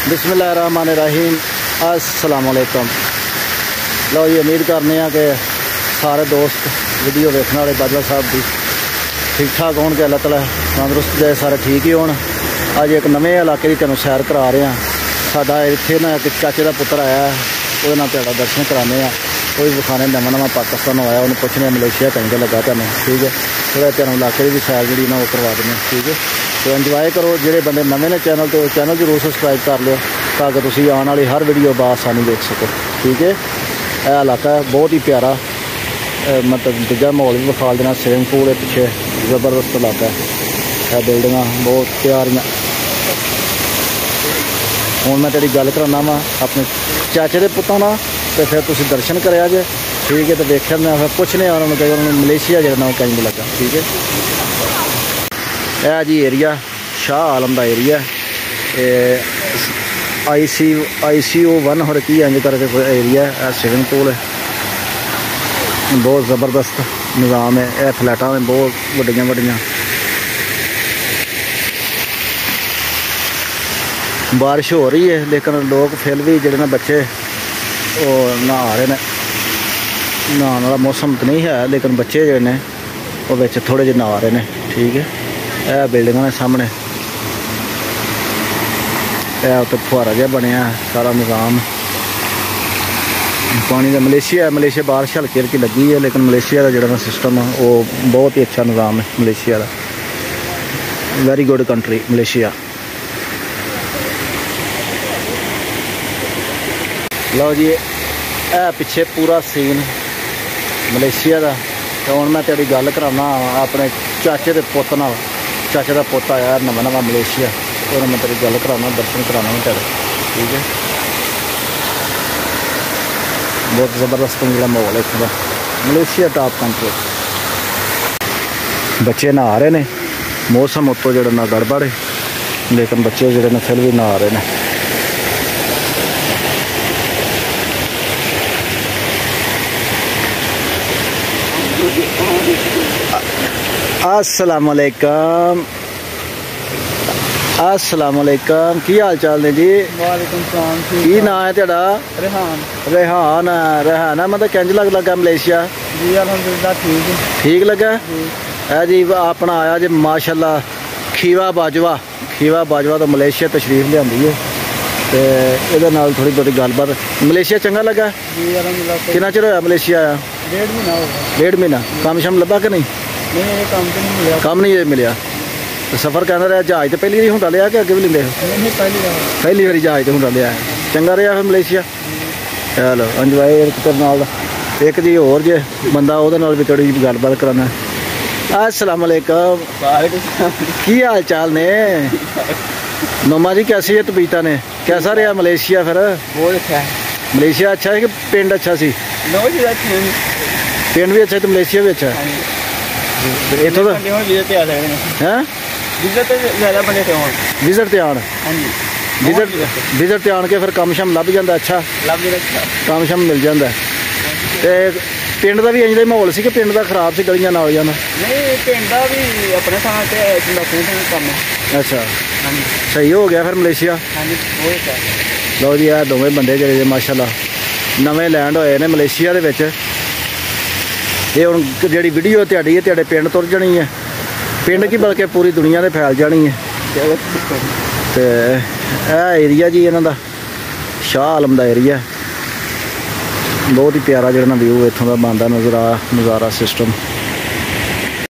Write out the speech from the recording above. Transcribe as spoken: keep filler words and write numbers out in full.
बिस्मिल्लाहिर्रहमानिर्रहीम अस्सलाम वालेकुम। लो जी, उम्मीद करने कि सारे दोस्त वीडियो देखने वाले बाजवा साहब की ठीक ठाक हो, अल्लाह ताला तंदुरुस्त जाए, सारे ठीक ही हो। अज एक नवे इलाके की तुहानू सैर करा रहे हैं। साडा इत्थे ना एक चाचे का पुत्र आया, वो तुहाडा दर्शन कराने, वो भी विखाने नवा नवा पाकिस्तान आया, उन्हें पुछने मलेशिया चंगा लगा तुहानू, ठीक है। थोड़ा तुहानू इलाके की भी सैर जी ना वो करवा दें, ठीक है। तो इंजॉय करो। जोड़े बंदे नवे ने चैनल तो चैनल जरूर सबसक्राइब कर लो ताकि तुम आने वाली हर वीडियो बासानी देख सको, ठीक है। यह इलाका बहुत ही प्यारा, मतलब दूजा माहौल भी विखा देना। स्विमिंग पूल है पिछे, जबरदस्त इलाका है। यह बिल्डिंग बहुत प्यारियां। हूँ मैं तेरी गल कराना वा अपने चाचे के पुत्तों ना, तो फिर तुम दर्शन कराया जे, ठीक है। तो देखिए मैं फिर पूछने उन्होंने कहीं उन्होंने मलेशिया जो ना कहीं लगा, ठीक है। यह जी एरिया शाह आलम का एरिया, आई सी आई सी ओ वन हो की इंज करके कोई एरिया है। स्विमिंग पूल है, बहुत ज़बरदस्त निज़ाम है। यह फ्लैटा में बहुत वड्डियां वड्डियां। बारिश हो रही है लेकिन लोग फिर भी जोड़े ना बच्चे वो नहा रहे हैं। नहाने वाला मौसम तो नहीं है लेकिन बच्चे जो ने वो बिच थोड़े जे नहा रहे हैं, ठीक है। यह बिल्डिंग ने सामने यह उत्ते फुहारा जहा बनया सारा निज़ाम पानी का। मलेशिया है, मलेशिया बारिश हल्की हल्की लगी है लेकिन मलेशिया का जोड़ा सिस्टम है वो बहुत ही अच्छा निज़ाम है मलेशिया का। Very good country Malaysia. लो जी, यह पिछे पूरा सीन मलेशिया का। तो हूँ मैं तेरी गल कराना अपने चाचे के पुत नाल। चाचे का पुत आया नवा नवा मलेशिया, और मैं तेरी गल कराना, दर्शन कराना मैं तेरे, ठीक है। बहुत ज़बरदस्त जो माहौल है इतना मलेशिया टॉप कंट्री। बच्चे नहा रहे हैं, मौसम उत्तों जो ना गड़बड़ है लेकिन बच्चे जोड़े ने फिर भी नहा रहे हैं। अस्सलाम वालेकुम, अस्सलाम वालेकुम। की हाल चाल ने जी? वालेकुम सलाम। की नाम है तेरा? रेहान। रेहान रेहान मतलब किंज लग लगा मलेशिया? जी अल्हम्दुलिल्लाह ठीक है। ठीक लगा है जी। अपना आया जी माशाल्लाह खीवा बाजवा, खीवा बाजवा तो मलेशिया तशरीफ लिया है, तो ये थोड़ी बहुत गलबात। मलेशिया चंगा लगा? जी अल्हम्दुलिल्लाह। कितना चिर होया मलेशिया आया? डेढ़ महीना हो गया। डेढ़ महीना। काम शम लभा कि नहीं? नहीं ये काम तो नहीं मिला। काम नहीं मिलिया। तो सफ़र कहना रहा जहाज तो पहली बार हुंडा लिया कि अगे भी लेंदे? नहीं पहली बार। पहली बार जहाज तो हुंडा लिया। चंगा रहा फिर मलेशिया? चलो इंजॉय करना। एक जी होर जे बंदा वो भी थोड़ी गलबात कराना। अस्सलाम वालेकुम। की हाल चाल ने? नोमा जी कैसी है तबीयत ने? कैसा रहा मलेशिया फिर? बहुत अच्छा है। मलेशिया अच्छा है कि पिंड अच्छा सी? पिंड भी अच्छा है तो मलेशिया भी अच्छा है। इतों तो विजिट ते आन विजिट विजिट ते आन के फिर कम शम लभ जाता? अच्छा कम शम मिल जाता है। तो पिंड का भी इंज माहौल से कि पिंड का खराब से गलियां नालियां? अच्छा सही हो गया फिर मलेशिया? लो जी, यह दोवें बंदे जो माशाल्लाह नवे लैंड होए ने मलेशिया दे विच। ये हुण जिहड़ी वीडियो तुहाडी है तुहाडे पिंड तुर जानी है, पिंड की बल्कि पूरी दुनिया ते फैल जानी है। तो यह एरिया जी इन्हां दा शाह आलम का एरिया, बहुत ही प्यारा जो व्यू इत्थों का बनता नज़र आ नज़ारा सिस्टम।